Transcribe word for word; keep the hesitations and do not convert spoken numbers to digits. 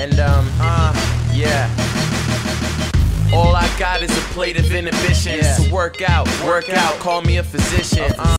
And um, uh, yeah. All I got is a plate of inhibitions. Yeah. So work out, work out, call me a physician. Uh,